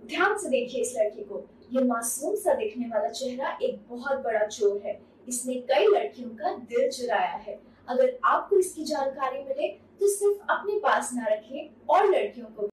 ध्यान से देखिए इस लड़की को। ये मासूम सा दिखने वाला चेहरा एक बहुत बड़ा चोर है। इसने कई लड़कियों का दिल चुराया है। अगर आपको इसकी जानकारी मिले तो सिर्फ अपने पास ना रखें और लड़कियों को